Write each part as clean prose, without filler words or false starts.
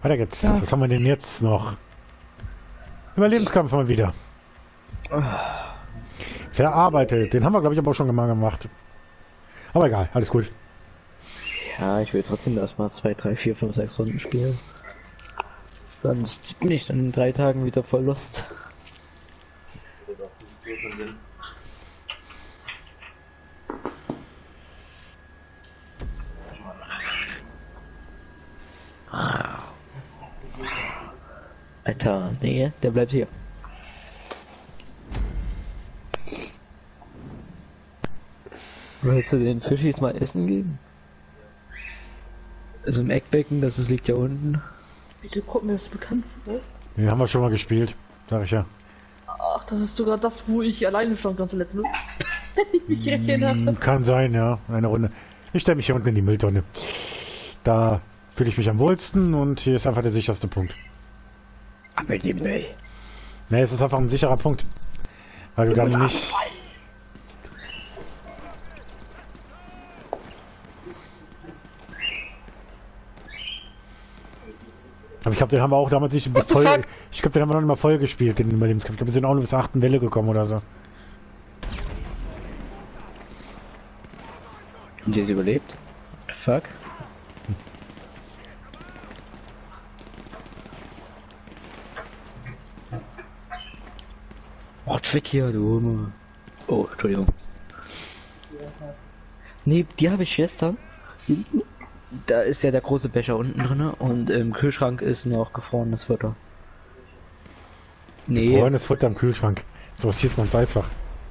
Weiter geht's. Ja. Was haben wir denn jetzt noch? Überlebenskampf mal wieder. Verarbeitet. Den haben wir, glaube ich, aber auch schon mal gemacht. Aber egal, alles gut. Ja, ich will trotzdem erstmal 2, 3, 4, 5, 6 Runden spielen. Sonst bin ich dann in 3 Tagen wieder voll Lust. Alter, nee, der bleibt hier. Willst du den Fischis mal essen geben? Also im Eckbecken, das liegt ja unten. Wieso kommt mir das bekannt vor? Den haben wir schon mal gespielt, sag ich ja. Ach, das ist sogar das, wo ich alleine stand ganz zuletzt. Ne? Ich erinnere. Kann sein, ja. Eine Runde. Ich stelle mich hier unten in die Mülltonne. Da fühle ich mich am wohlsten und hier ist einfach der sicherste Punkt. Aber die Müll. Ne, es ist einfach ein sicherer Punkt. Weil du dann nicht... Aber ich glaube, den haben wir auch damals nicht voll... Ich glaube, den haben wir noch nicht mal voll gespielt, den Überlebenskampf. Ich glaube, wir sind auch nur bis zur 8. Welle gekommen oder so. Und die ist überlebt? Fuck. Oh, Trick hier, du Junge. Oh, Entschuldigung. Nee, die habe ich gestern. Da ist ja der große Becher unten drin und im Kühlschrank ist noch gefrorenes Futter. Nee, Gefrorenes Futter im Kühlschrank. So was sieht man ins Eisfach.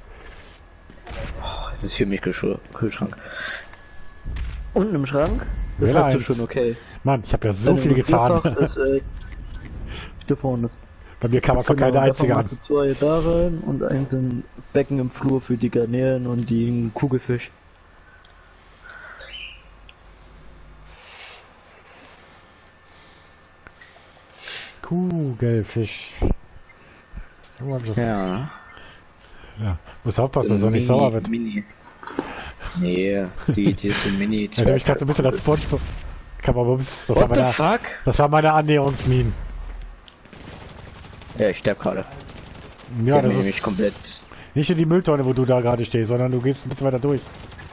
das ist für mich Kühlschrank. Unten im Schrank? Das Welle hast du 1. schon okay. Mann, ich habe ja so Dann viel im getan. Kühlfach ist, gefrorenes. Bei mir kam einfach keine einzige an. Du 2 da rein und eins im Becken im Flur für die Garnelen und den Kugelfisch. Kugelfisch. Oh, das, Ja. ja. Muss aufpassen, dass er nicht sauer wird. Mini. Nee, die ist ein Mini. Ja, da hab ich gerade so ein bisschen als Spongebob. Kammerbums. Das, What the fuck? das war meine Annäherungsminen. Ja, ich sterb gerade. Ja, das nämlich ist komplett. nicht in die Mülltonne, wo du da gerade stehst, sondern du gehst ein bisschen weiter durch.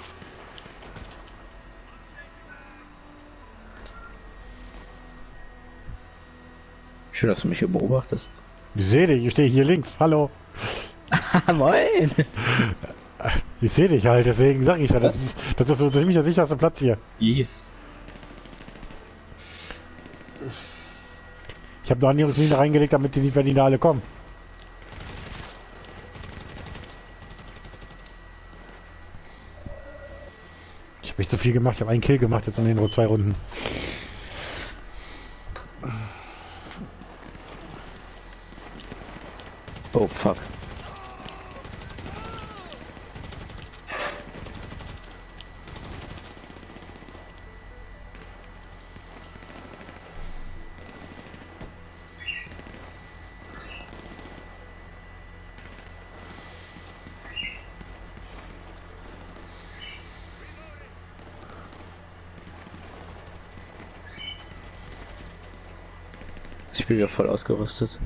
Schön, dass du mich hier beobachtest. Ich sehe dich, ich stehe hier links. Hallo. Moin! Ich sehe dich halt, deswegen sage ich ja, das ist so ziemlich der sicherste Platz hier. I. Ich habe nur Annäherungsminen reingelegt, damit die nicht, wenn die da alle kommen. Ich habe nicht so viel gemacht, ich habe einen Kill gemacht jetzt in den nur 2 Runden. Oh fuck. Ich bin wieder voll ausgerüstet.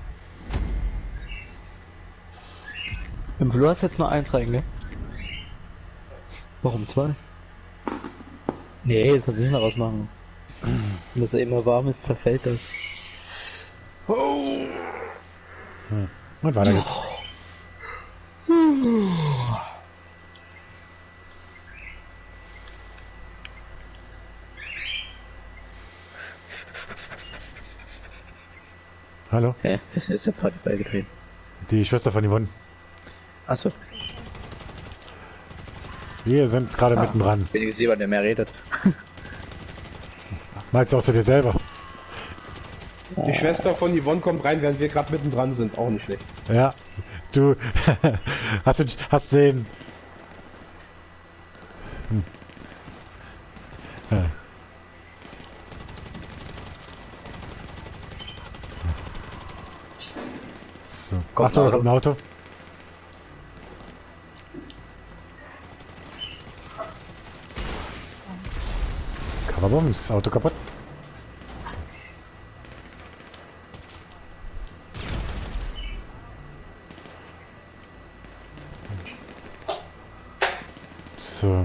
Im Flur hast jetzt nur 1 rein, ne? Warum 2? Nee, das kannst du nicht mehr rausmachen. Wenn das immer warm ist, zerfällt das. Und weiter geht's. Hallo? Hä? Es ist der Party beigetreten. Die Schwester von Yvonne. Achso. Wir sind gerade mittendran. Wenigstens jemand, der mehr redet. Meinst du auch zu dir selber? Die Schwester von Yvonne kommt rein, während wir gerade mittendran sind. Auch nicht schlecht. Ja. Du hast den... Ja. So. Kommt Achtung, ein da kommt ein Auto. Kababums, Auto kaputt. So.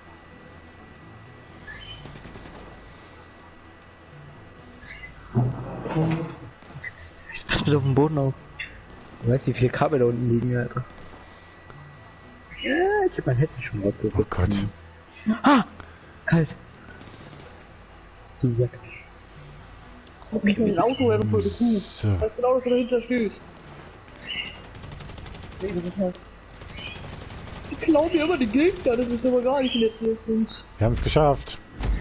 Pass bitte auf den Boden auf. Du weißt, wie viele Kabel da unten liegen, Alter. Ja, ich hab mein Headset schon rausgeguckt. Oh Gott. Ah! Kalt. Du Sack. Das hat mich mit dem Auto ja voll gut. So. Weißt genau, dass du dahinter stehst. Ich klaue mir immer die Gegner, das ist aber gar nicht nett für uns. Wir haben es geschafft.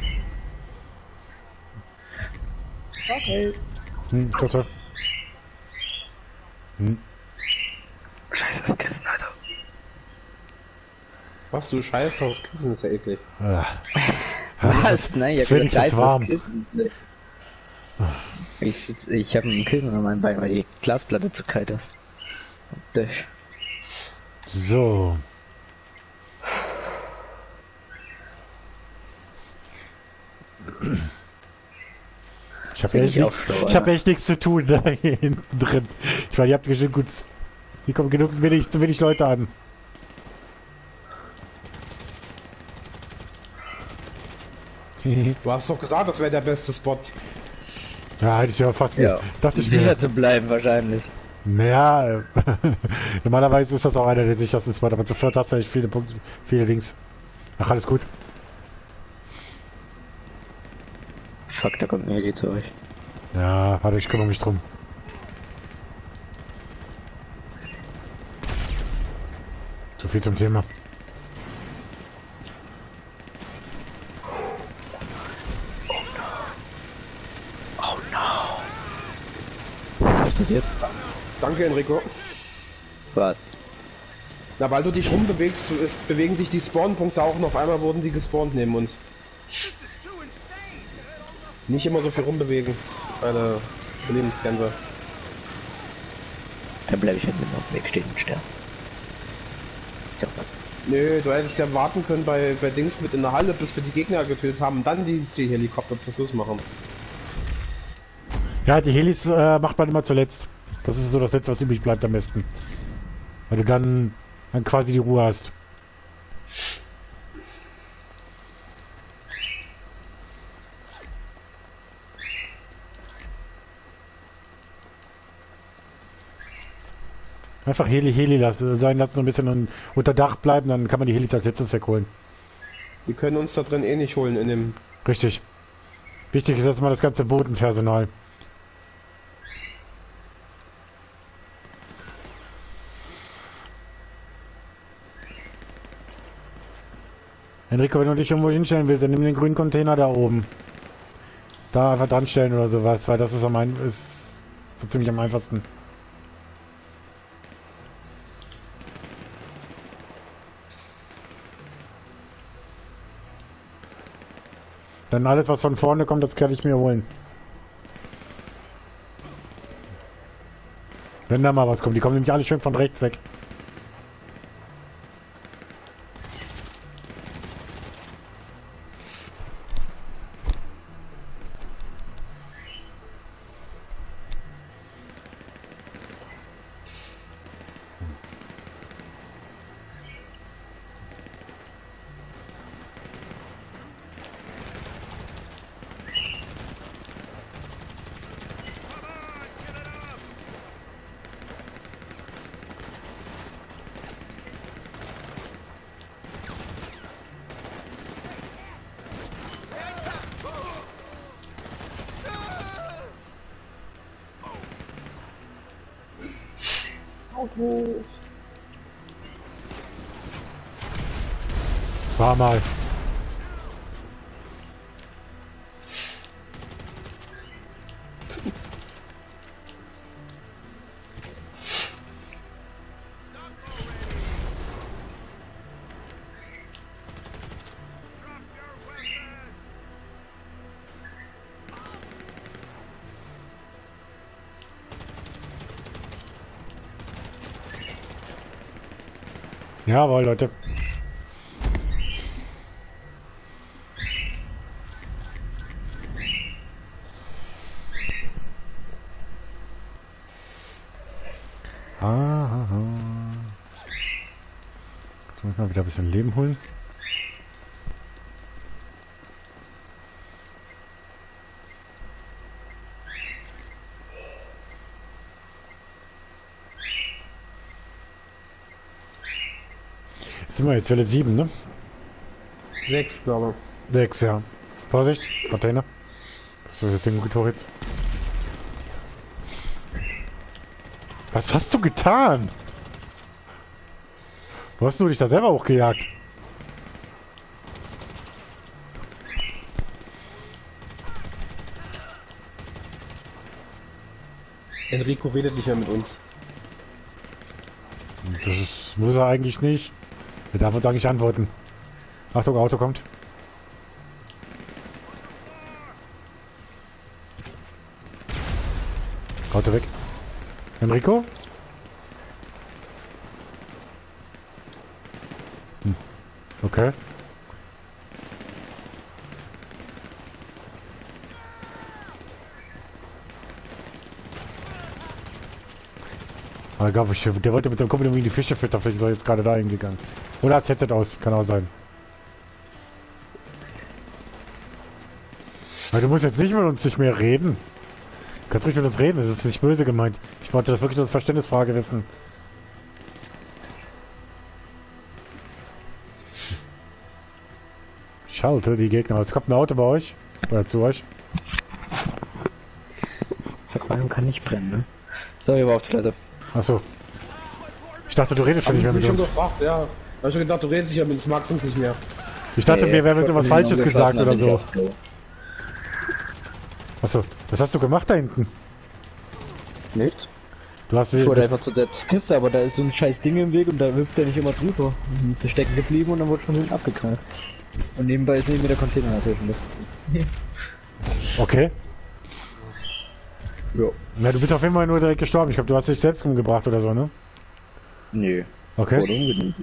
Okay. Total. Scheiße, das Kissen, Alter. Was, du scheißt aufs Kissen, ist ja eklig. Ah. Was? Nein, ist wenigstens warm. Ich habe ein Kissen an meinem Bein, weil die Glasplatte zu kalt ist. Dich. So. Ich habe echt echt nichts zu tun da hier hinten drin. Ich meine, ihr habt bestimmt gut. Hier kommen zu wenig Leute an. Du hast doch gesagt, das wäre der beste Spot. Ja, hätte ich ja fast. Ja. Dachte ich mir. Sicher zu bleiben, wahrscheinlich. Naja, normalerweise ist das auch einer der sichersten Spot, aber zu viert hast du echt viele Punkte, viele Dings. Ach, alles gut. Fuck, da kommt Nelly zu euch. Ja, warte, ich kümmere mich drum. Zu viel zum Thema. Oh no. Was passiert? Danke, Enrico. Was? Na, weil du dich rumbewegst, bewegen sich die Spawnpunkte auch und auf einmal wurden die gespawnt neben uns. Nicht immer so viel rumbewegen. Eine Lebensgänse. Dann bleibe ich halt mit auf dem Weg stehen und sterben. Ist ja auch was. Nö, du hättest ja warten können bei Dings mit in der Halle, bis wir die Gegner getötet haben und dann die Helikopter zum Schluss machen. Ja, die Helis macht man immer zuletzt. Das ist so das Letzte, was übrig bleibt am besten. Weil du dann quasi die Ruhe hast. Einfach Heli sein lassen, so ein bisschen unter Dach bleiben, dann kann man die Helis als letztes wegholen. Die können uns da drin eh nicht holen in dem... Richtig. Wichtig ist erstmal das ganze Bodenpersonal. Enrico, wenn du dich irgendwo hinstellen willst, dann nimm den grünen Container da oben. Da einfach dran stellen oder sowas, weil das ist ist so ziemlich am einfachsten. Dann alles, was von vorne kommt, das kann ich mir holen. Wenn da mal was kommt. Die kommen nämlich alle schön von rechts weg. Autos. War mal. Jawohl, Leute. Jetzt muss ich mal wieder ein bisschen Leben holen. sind wir jetzt? Welle 7, ne? 6, glaube 6, ja. Vorsicht, Container. So ist das Ding gut jetzt. Was hast du getan? Wo hast du dich da selber hochgejagt? ich. Enrico redet nicht mehr mit uns. Muss er eigentlich nicht. Er darf uns eigentlich antworten. Achtung, Auto kommt. Auto weg. Enrico? Okay. Aber egal, der wollte mit seinem Kumpel irgendwie die Fische füttern, vielleicht ist er jetzt gerade da hingegangen. Oder hat Headset aus, kann auch sein. Aber du musst jetzt nicht mit uns nicht mehr reden. Du kannst ruhig mit uns reden, das ist nicht böse gemeint. Ich wollte das wirklich als Verständnisfrage wissen. Schalte die Gegner. Es kommt ein Auto bei euch. Oder zu euch. Verqualung kann nicht brennen, ne? So, hier war auf Toilette. Achso. Ich dachte, du redest schon nicht mehr mit schon uns. gefragt, ja. Hab ich schon gedacht, du redest nicht mehr mit uns, magst uns nicht mehr. Ich dachte, wir haben jetzt irgendwas Falsches gesagt oder so. Achso, was hast du gemacht da hinten? Nichts. Du hast Ich wollte einfach zu der Kiste, aber da ist so ein scheiß Ding im Weg und da hüpft er nicht immer drüber. Dann ist er stecken geblieben und dann wurde von hinten abgeknallt. Und nebenbei ist neben mir der Container natürlich. Okay. Ja. Na, du bist auf jeden Fall nur direkt gestorben. Ich glaube, du hast dich selbst umgebracht oder so, ne? Nö. Okay. Wurde umgelegt.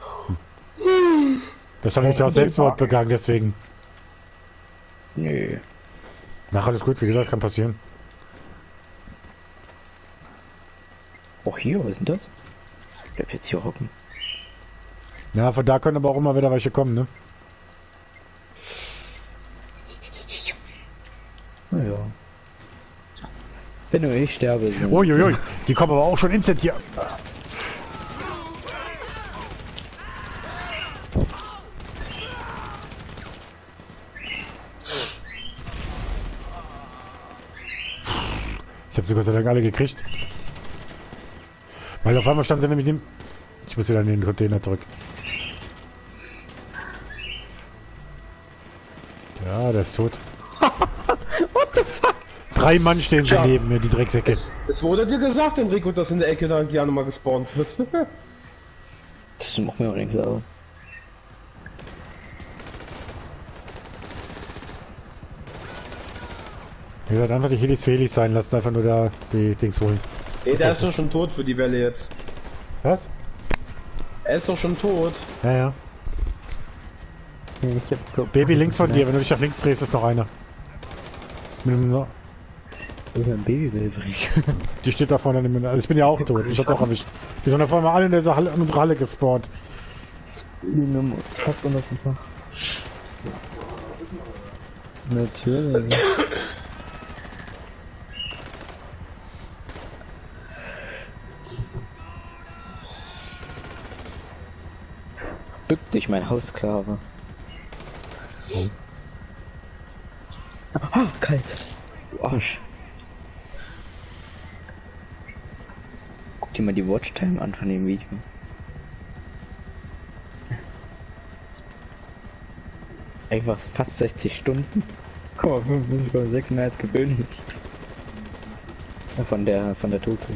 Das habe ich auch Selbstmord begangen, deswegen. Nö. Nach alles gut, wie gesagt, kann passieren. Auch hier, was ist denn das? Ich bleib jetzt hier hocken. Ja, von da können aber auch immer wieder welche kommen, ne? Naja. Wenn nur ich sterbe. So. Uiuiui, die kommen aber auch schon instant hier. Ich habe sie Gott sei Dank alle gekriegt. Weil auf einmal stand sie nämlich dem... Ich muss wieder in den Container zurück. Ja, der ist tot. What the fuck? 3 Mann stehen sie Tja. neben mir, die Drecksäcke. Es wurde dir gesagt, Enrico, dass in der Ecke da gerne mal gespawnt wird. Das macht mir auch nicht klar. Wie gesagt, einfach die Helis für Helis sein lassen, einfach nur da die Dings holen. Nee, der ist doch schon tot für die Welle jetzt. Was? Er ist doch schon tot. Ja, ja. Ich hab Baby links von dir, wenn du dich nach links drehst, ist noch einer. Mit einem, ein Babywilbrig. die steht da vorne. Also ich bin ja auch tot, ich hab's auch erwischt. Die sind da vorne alle in unserer Halle gespawnt. Fast unter das Wasser. Natürlich. Bück dich, mein Haussklave. Oh. Ah, kalt. Du Arsch. Guck dir mal die Watchtime an von dem Video. Einfach fast 60 Stunden. 5,6 mehr als gewöhnlich. Ja, von der Doku.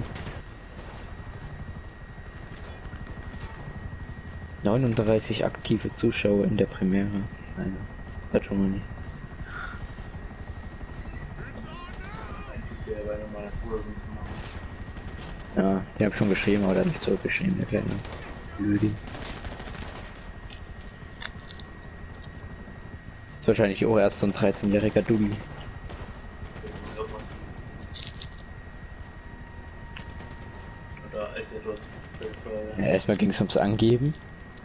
39 aktive Zuschauer in der Premiere. Also, das hat schon mal nicht. Ja, die hab schon geschrieben, aber der hat nicht zurückgeschrieben, der kleine Blödi. Ist wahrscheinlich auch erst so ein 13-jähriger Dulli. Ja, erstmal ging es ums Angeben.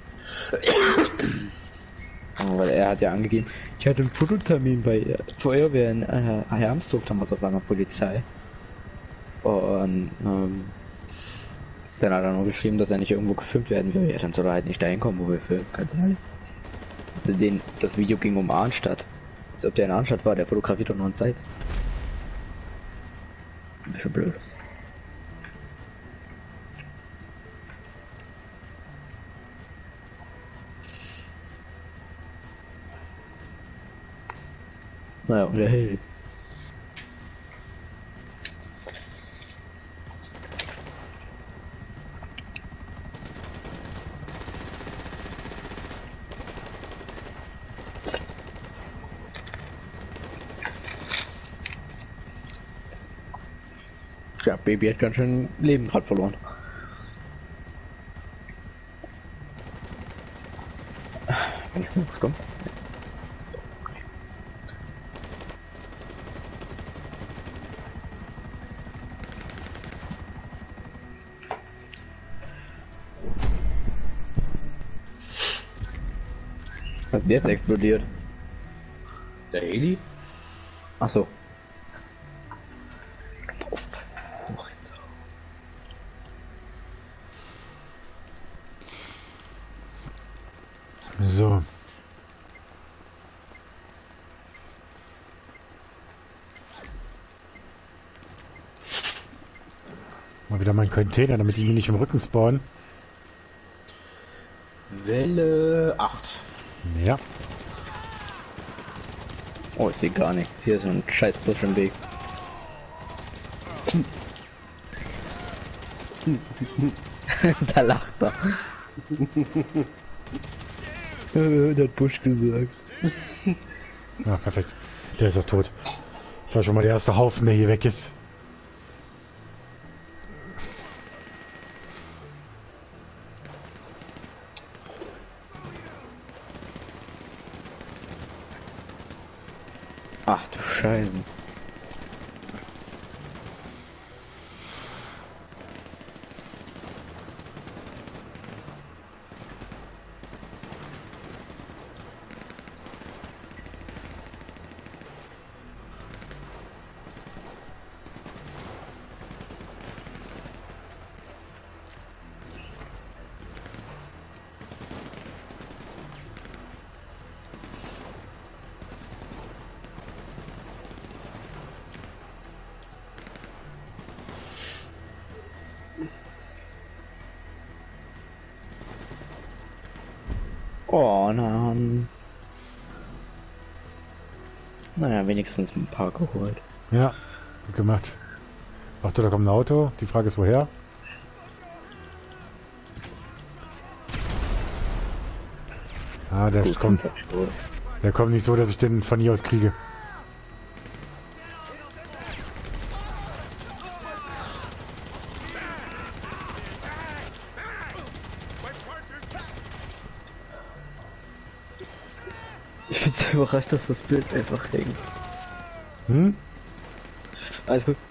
Weil er hat ja angegeben, ich hatte einen Fototermin bei Feuerwehr in Hermsdorf, damals auf einmal Polizei. Und Dann hat er noch geschrieben, dass er nicht irgendwo gefilmt werden will. Ja, dann soll er halt nicht dahin kommen, wo wir filmen. Ganz ehrlich. Also das Video ging um Arnstadt. Als ob der in Arnstadt war, der fotografiert doch nur in Zeit. Ein bisschen blöd. Naja, und der Held. Ja, Baby hat ganz schön Leben gerade verloren. Wenigstens, komm. Was ist jetzt explodiert? Der Heli? Ach so. So. Mal wieder mein Container, damit die mich nicht im Rücken spawnen. Welle 8. Ja. Oh, ich sehe gar nichts. Hier ist so ein scheiß Busch im Weg. Da lacht er. Der hat Busch gesagt. Ja, perfekt. Der ist doch tot. Das war schon mal der erste Haufen, der hier weg ist. Ach du Scheiße. Oh nein. Naja, wenigstens ein paar geholt. Ja, gut gemacht. Achtung, da kommt ein Auto. Die Frage ist, woher? Ah, der Gut, kommt. Der kommt nicht so, dass ich den von hier aus kriege. Ich bin so überrascht, dass das Bild einfach hängt. Hm? Alles gut.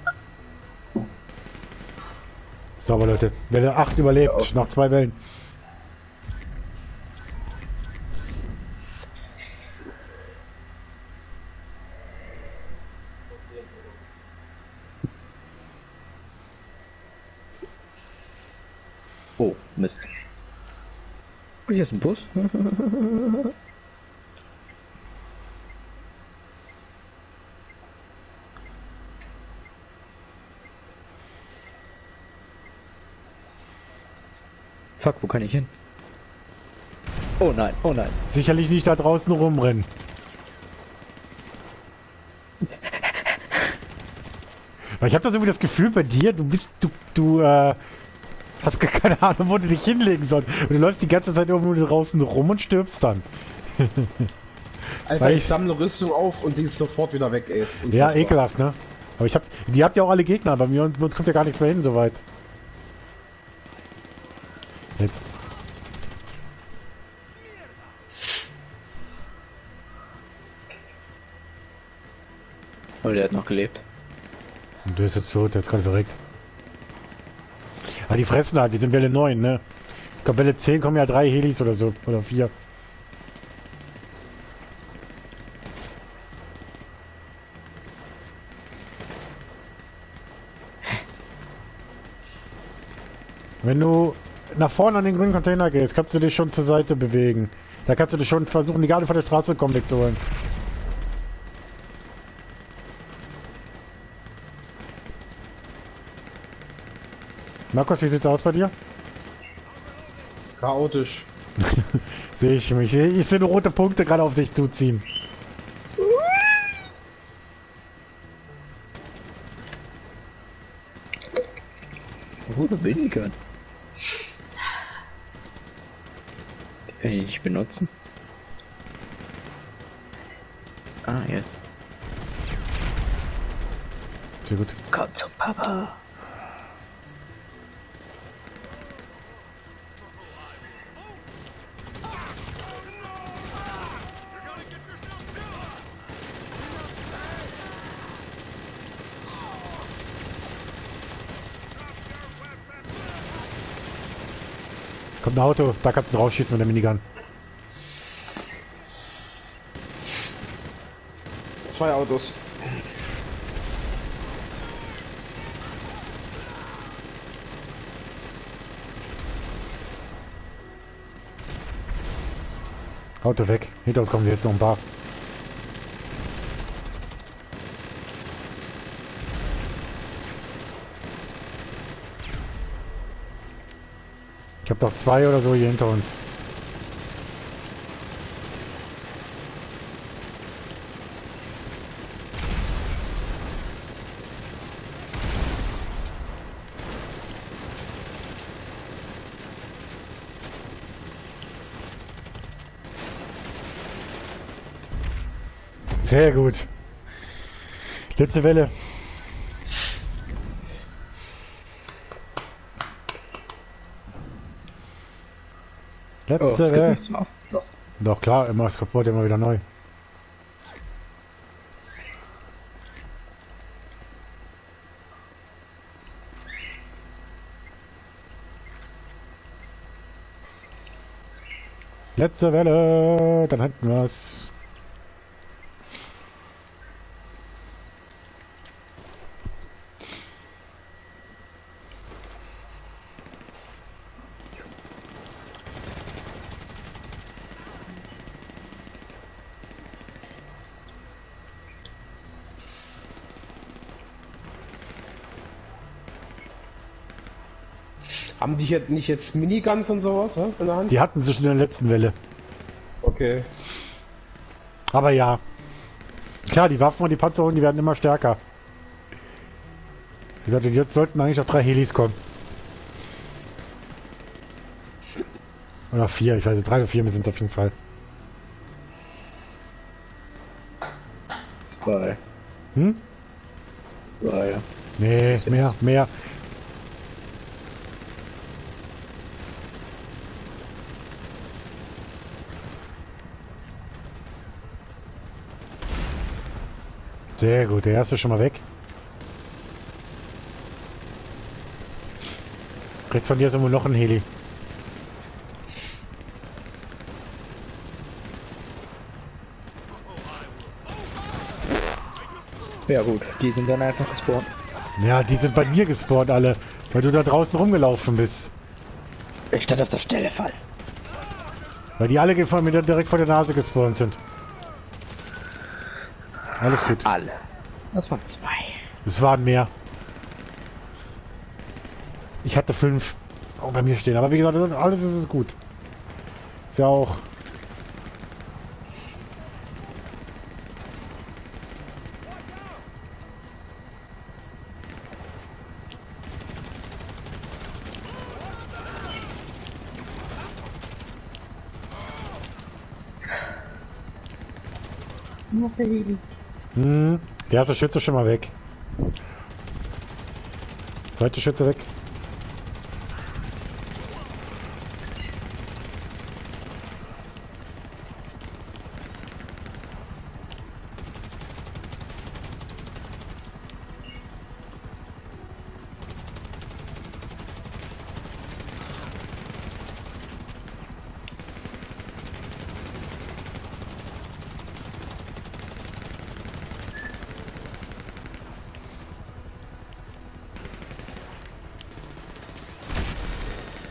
Sauber, Leute. Welle 8 überlebt. Ja. Nach 2 Wellen. Oh, Mist. Oh, hier ist ein Bus. Fuck, wo kann ich hin? Oh nein, oh nein. Sicherlich nicht da draußen rumrennen. Weil ich habe das irgendwie das Gefühl bei dir, du hast gar keine Ahnung, wo du dich hinlegen sollst. Und du läufst die ganze Zeit irgendwo draußen rum und stirbst dann. Alter, Weil ich sammle Rüstung auf und die ist sofort wieder weg, ey. Ist Ja, unfassbar. ekelhaft, ne? Aber die habt ja auch alle Gegner, bei mir und bei uns kommt ja gar nichts mehr hin, soweit. Jetzt. Oh, der hat noch gelebt. Und der ist jetzt tot, der ist gerade verreckt. Ah, die fressen halt, die sind Welle 9, ne? Ich glaube, Welle 10 kommen ja 3 Helis oder so, oder 4. Wenn du nach vorne an den grünen Container gehst, kannst du dich schon zur Seite bewegen. Da kannst du dich schon versuchen, die Garde von der Straße kommen wegzuholen. Markus, wie sieht's aus bei dir? Chaotisch. Sehe ich mich. Ich sehe nur rote Punkte gerade auf dich zuziehen. Wo du binden können. Die kann ich nicht benutzen. Ah, jetzt. Sehr gut. Komm zum Papa. Kommt ein Auto, da kannst du rausschießen mit der Minigun. 2 Autos. Auto weg. Hinter uns kommen sie jetzt noch ein paar. Ich habe doch 2 oder so hier hinter uns. Sehr gut. Letzte Welle. Letzte das gibt Welle. nichts mehr. Doch. Doch klar, immer das kaputt, immer wieder neu. Letzte Welle, dann hätten wir es. Haben die hier nicht jetzt Miniguns und sowas in der Hand? Die hatten sie schon in der letzten Welle. Okay. Aber ja. Klar, die Waffen und die Panzerungen, die werden immer stärker. Wie gesagt, jetzt sollten eigentlich auch 3 Helis kommen. Oder 4, ich weiß nicht, 3 oder 4 sind es auf jeden Fall. 2. Hm? 2. Nee, mehr. Sehr gut, der erste ist schon mal weg. Rechts von dir ist irgendwo noch ein Heli. Ja gut, die sind dann einfach gespawnt. Ja, die sind bei mir gespawnt alle, weil du da draußen rumgelaufen bist. Ich stand auf der Stelle fast. Weil die alle von mir direkt vor der Nase gespawnt sind. Alles gut. Alle. Das waren 2. Es waren mehr. Ich hatte 5 auch bei mir stehen. Aber wie gesagt, alles ist es gut. Ist ja auch... Der erste Schütze schon mal weg. Zweite Schütze weg.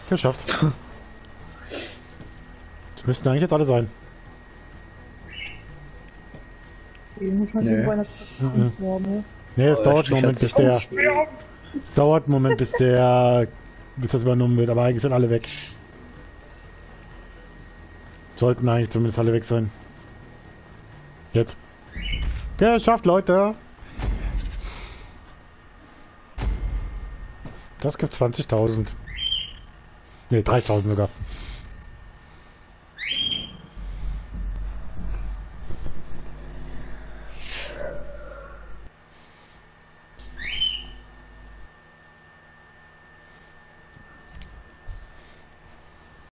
Geschafft. Das müssten eigentlich jetzt alle sein. Irgendwo scheint Nö. die Weihnachtszeit zu haben, ne? Nee, es dauert einen Moment, bis der... Aussterben! Es dauert einen Moment, bis das übernommen wird, aber eigentlich sind alle weg. Sollten eigentlich zumindest alle weg sein. Jetzt. Geschafft, Leute! Das gibt 20.000. Ne, 3.000 sogar.